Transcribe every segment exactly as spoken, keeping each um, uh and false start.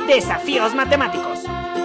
Desafíos matemáticos.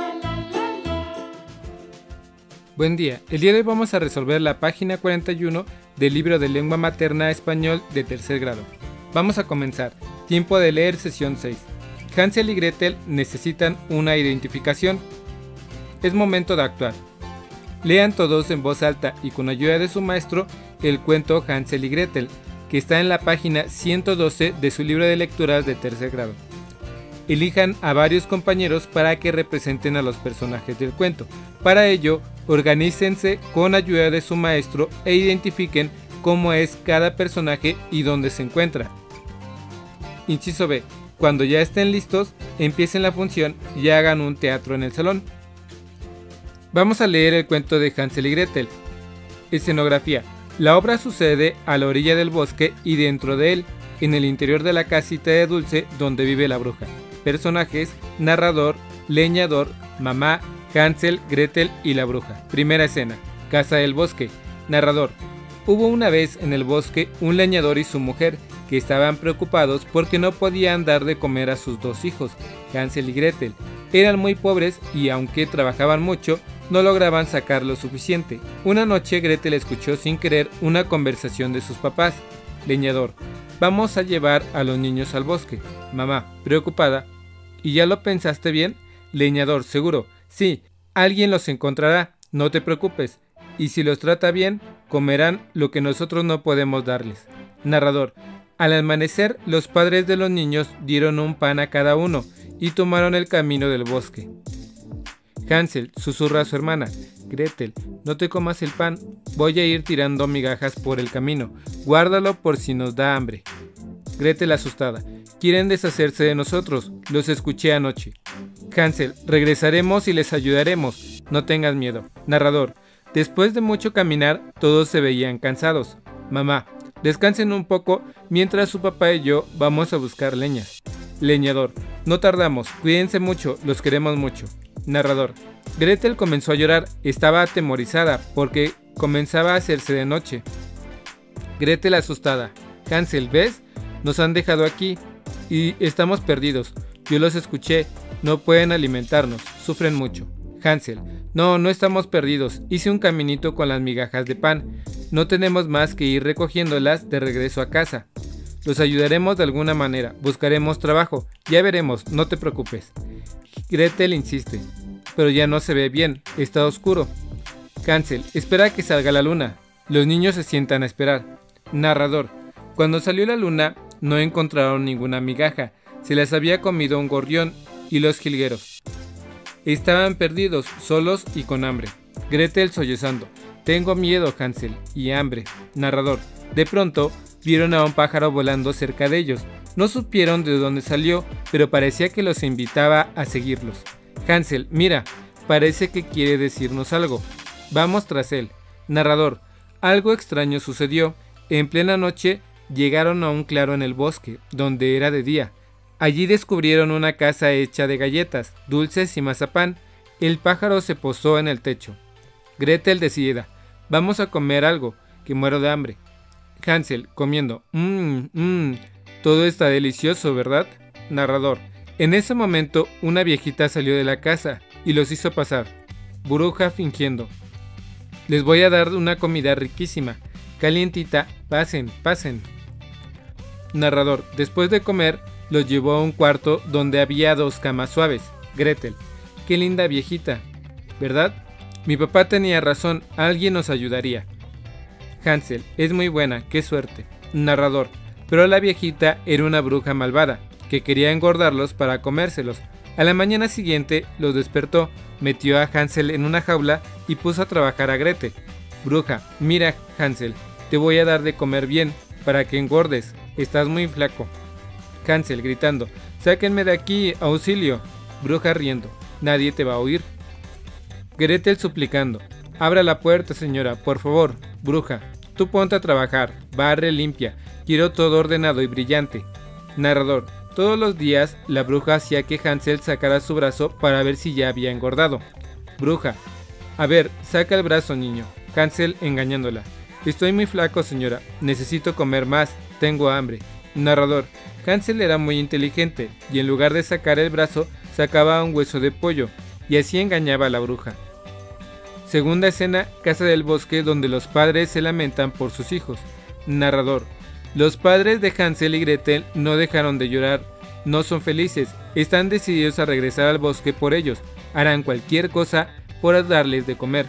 Buen día, el día de hoy vamos a resolver la página cuarenta y uno del libro de lengua materna español de tercer grado. Vamos a comenzar. Tiempo de leer, sesión seis. Hansel y Gretel necesitan una identificación. Es momento de actuar. Lean todos en voz alta y con ayuda de su maestro el cuento Hansel y Gretel, que está en la página ciento doce de su libro de lecturas de tercer grado. Elijan a varios compañeros para que representen a los personajes del cuento. Para ello, organícense con ayuda de su maestro e identifiquen cómo es cada personaje y dónde se encuentra. Inciso B. Cuando ya estén listos, empiecen la función y hagan un teatro en el salón. Vamos a leer el cuento de Hansel y Gretel. Escenografía. La obra sucede a la orilla del bosque y dentro de él, en el interior de la casita de dulce donde vive la bruja. Personajes: narrador, leñador, mamá, Hansel, Gretel y la bruja. Primera escena. Casa del bosque. Narrador. Hubo una vez en el bosque un leñador y su mujer que estaban preocupados porque no podían dar de comer a sus dos hijos, Hansel y Gretel. Eran muy pobres y aunque trabajaban mucho, no lograban sacar lo suficiente. Una noche Gretel escuchó sin querer una conversación de sus papás. Leñador. Vamos a llevar a los niños al bosque. Mamá, preocupada. ¿Y ya lo pensaste bien? Leñador, seguro. Sí, alguien los encontrará, no te preocupes. Y si los trata bien, comerán lo que nosotros no podemos darles. Narrador. Al amanecer, los padres de los niños dieron un pan a cada uno y tomaron el camino del bosque. Hansel susurra a su hermana. Gretel, no te comas el pan, voy a ir tirando migajas por el camino, guárdalo por si nos da hambre. Gretel asustada. Quieren deshacerse de nosotros, los escuché anoche. Hansel, regresaremos y les ayudaremos, no tengas miedo. Narrador. Después de mucho caminar, todos se veían cansados. Mamá, descansen un poco mientras su papá y yo vamos a buscar leñas. Leñador. No tardamos, cuídense mucho, los queremos mucho. Narrador. Gretel comenzó a llorar, estaba atemorizada porque comenzaba a hacerse de noche. Gretel asustada. Hansel, ¿ves? Nos han dejado aquí y estamos perdidos. Yo los escuché, no pueden alimentarnos, sufren mucho. Hansel. No, no estamos perdidos, hice un caminito con las migajas de pan. No tenemos más que ir recogiéndolas de regreso a casa. Los ayudaremos de alguna manera, buscaremos trabajo, ya veremos, no te preocupes. Gretel insiste, pero ya no se ve bien, está oscuro. Hansel, espera que salga la luna. Los niños se sientan a esperar. Narrador. Cuando salió la luna, no encontraron ninguna migaja, se las había comido un gorrión y los jilgueros. Estaban perdidos, solos y con hambre. Gretel sollozando. Tengo miedo, Hansel, y hambre. Narrador. De pronto, vieron a un pájaro volando cerca de ellos. No supieron de dónde salió, pero parecía que los invitaba a seguirlos. Hansel, mira, parece que quiere decirnos algo. Vamos tras él. Narrador. Algo extraño sucedió. En plena noche, llegaron a un claro en el bosque, donde era de día. Allí descubrieron una casa hecha de galletas, dulces y mazapán. El pájaro se posó en el techo. Gretel decidida. Vamos a comer algo, que muero de hambre. Hansel, comiendo. Mmm, mmm, todo está delicioso, ¿verdad? Narrador. En ese momento, una viejita salió de la casa y los hizo pasar. Bruja fingiendo. Les voy a dar una comida riquísima, calientita, pasen, pasen. Narrador. Después de comer, los llevó a un cuarto donde había dos camas suaves. Gretel. Qué linda viejita, ¿verdad? Mi papá tenía razón, alguien nos ayudaría. Hansel. Es muy buena, qué suerte. Narrador. Pero la viejita era una bruja malvada, que quería engordarlos para comérselos. A la mañana siguiente los despertó, metió a Hansel en una jaula y puso a trabajar a Gretel. Bruja. Mira, Hansel, te voy a dar de comer bien, para que engordes, estás muy flaco. Hansel gritando. Sáquenme de aquí, auxilio. Bruja riendo. Nadie te va a oír. Gretel suplicando. Abra la puerta, señora, por favor. Bruja. Tú ponte a trabajar. Barre, limpia. Quiero todo ordenado y brillante. Narrador. Todos los días la bruja hacía que Hansel sacara su brazo para ver si ya había engordado. Bruja. A ver, saca el brazo, niño. Hansel engañándola. Estoy muy flaco, señora. Necesito comer más. Tengo hambre. Narrador. Hansel era muy inteligente y en lugar de sacar el brazo, sacaba un hueso de pollo y así engañaba a la bruja. Segunda escena, casa del bosque donde los padres se lamentan por sus hijos. Narrador: los padres de Hansel y Gretel no dejaron de llorar, no son felices, están decididos a regresar al bosque por ellos, harán cualquier cosa por darles de comer.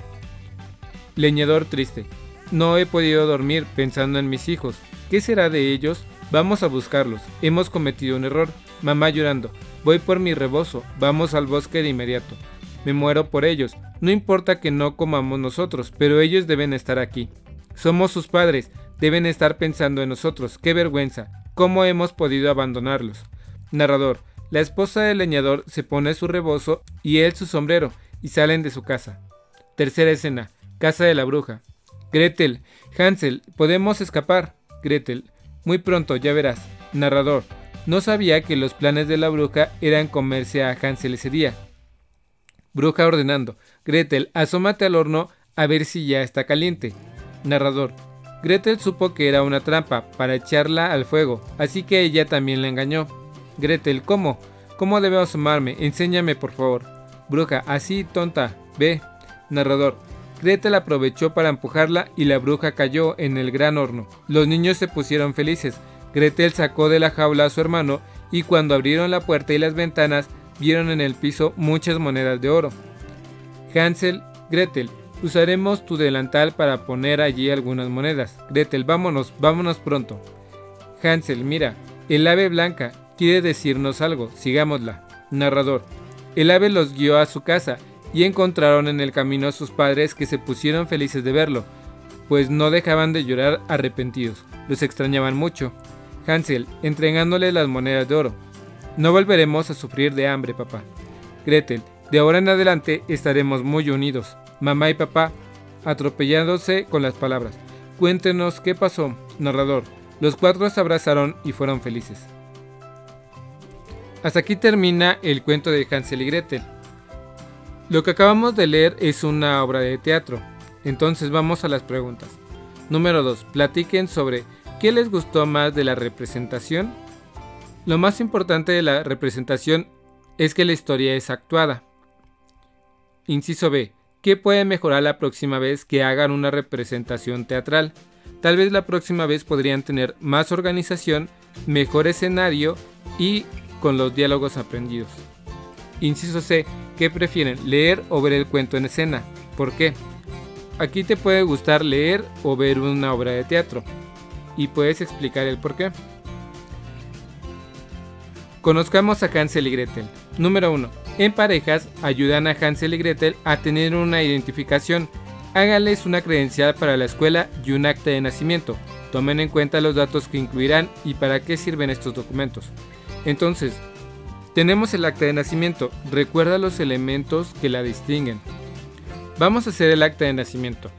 Leñador triste: no he podido dormir pensando en mis hijos, ¿qué será de ellos? Vamos a buscarlos, hemos cometido un error. Mamá llorando: voy por mi rebozo, vamos al bosque de inmediato. Me muero por ellos, no importa que no comamos nosotros, pero ellos deben estar aquí. Somos sus padres, deben estar pensando en nosotros, qué vergüenza, ¿cómo hemos podido abandonarlos? Narrador: la esposa del leñador se pone su rebozo y él su sombrero y salen de su casa. Tercera escena, casa de la bruja. Gretel: Hansel, podemos escapar. Gretel: muy pronto, ya verás. Narrador: no sabía que los planes de la bruja eran comerse a Hansel ese día. Bruja ordenando: Gretel, asómate al horno a ver si ya está caliente. Narrador: Gretel supo que era una trampa para echarla al fuego, así que ella también la engañó. Gretel: ¿cómo? ¿Cómo debo asomarme? Enséñame, por favor. Bruja: así, tonta, ve. Narrador: Gretel aprovechó para empujarla y la bruja cayó en el gran horno. Los niños se pusieron felices. Gretel sacó de la jaula a su hermano y cuando abrieron la puerta y las ventanas vieron en el piso muchas monedas de oro. Hansel: Gretel, usaremos tu delantal para poner allí algunas monedas. Gretel: vámonos, vámonos pronto. Hansel: mira, el ave blanca quiere decirnos algo, sigámosla. Narrador: el ave los guió a su casa y encontraron en el camino a sus padres que se pusieron felices de verlo, pues no dejaban de llorar arrepentidos, los extrañaban mucho. Hansel, entregándole las monedas de oro: no volveremos a sufrir de hambre, papá. Gretel: de ahora en adelante estaremos muy unidos. Mamá y papá, atropellándose con las palabras: cuéntenos qué pasó. Narrador: los cuatro se abrazaron y fueron felices. Hasta aquí termina el cuento de Hansel y Gretel. Lo que acabamos de leer es una obra de teatro. Entonces vamos a las preguntas. Número dos. Platiquen sobre ¿qué les gustó más de la representación? Lo más importante de la representación es que la historia es actuada. Inciso B. ¿Qué puede mejorar la próxima vez que hagan una representación teatral? Tal vez la próxima vez podrían tener más organización, mejor escenario y con los diálogos aprendidos. Inciso C. ¿Qué prefieren, leer o ver el cuento en escena? ¿Por qué? Aquí te puede gustar leer o ver una obra de teatro y puedes explicar el por qué. Conozcamos a Hansel y Gretel. Número uno. En parejas ayudan a Hansel y Gretel a tener una identificación. Háganles una credencial para la escuela y un acta de nacimiento. Tomen en cuenta los datos que incluirán y para qué sirven estos documentos. Entonces, tenemos el acta de nacimiento. Recuerda los elementos que la distinguen. Vamos a hacer el acta de nacimiento.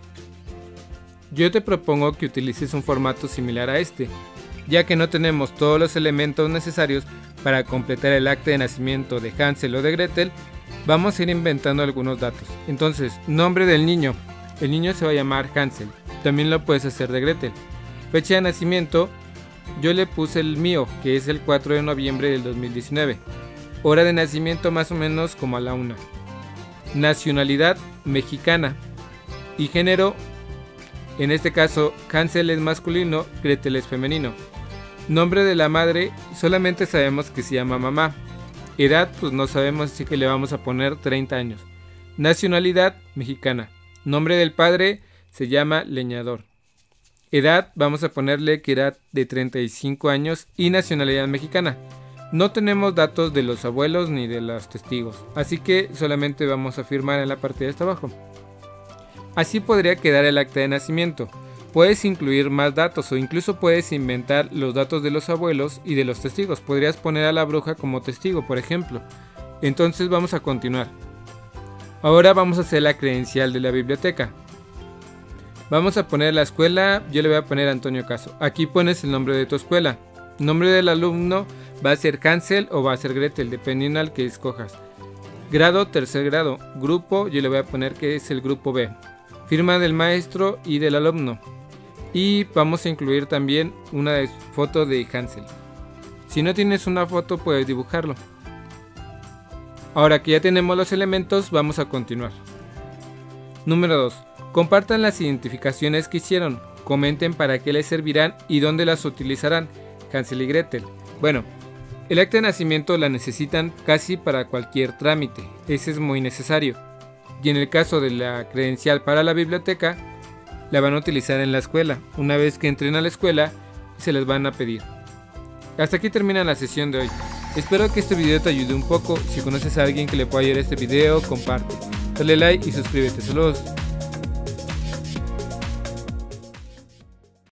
Yo te propongo que utilices un formato similar a este, ya que no tenemos todos los elementos necesarios para completar el acta de nacimiento de Hansel o de Gretel. Vamos a ir inventando algunos datos. Entonces, nombre del niño. El niño se va a llamar Hansel. También lo puedes hacer de Gretel. Fecha de nacimiento. Yo le puse el mío, que es el cuatro de noviembre del dos mil diecinueve. Hora de nacimiento más o menos como a la una. Nacionalidad mexicana. Y género, en este caso Hansel es masculino, Gretel es femenino. Nombre de la madre, solamente sabemos que se llama mamá. Edad, pues no sabemos, así que le vamos a poner treinta años. Nacionalidad mexicana. Nombre del padre se llama leñador. Edad, vamos a ponerle que era de treinta y cinco años y nacionalidad mexicana. No tenemos datos de los abuelos ni de los testigos, así que solamente vamos a firmar en la parte de hasta abajo. Así podría quedar el acta de nacimiento. Puedes incluir más datos o incluso puedes inventar los datos de los abuelos y de los testigos. Podrías poner a la bruja como testigo, por ejemplo. Entonces vamos a continuar. Ahora vamos a hacer la credencial de la biblioteca. Vamos a poner la escuela, yo le voy a poner Antonio Caso. Aquí pones el nombre de tu escuela. Nombre del alumno va a ser Hansel o va a ser Gretel, dependiendo al que escojas. Grado, tercer grado. Grupo, yo le voy a poner que es el grupo B. Firma del maestro y del alumno. Y vamos a incluir también una foto de Hansel. Si no tienes una foto, puedes dibujarlo. Ahora que ya tenemos los elementos, vamos a continuar. Número dos. Compartan las identificaciones que hicieron, comenten para qué les servirán y dónde las utilizarán. Hansel y Gretel. Bueno, el acta de nacimiento la necesitan casi para cualquier trámite, ese es muy necesario. Y en el caso de la credencial para la biblioteca, la van a utilizar en la escuela. Una vez que entren a la escuela, se les van a pedir. Hasta aquí termina la sesión de hoy. Espero que este video te ayude un poco. Si conoces a alguien que le pueda ayudar este video, comparte, dale like y suscríbete. Saludos.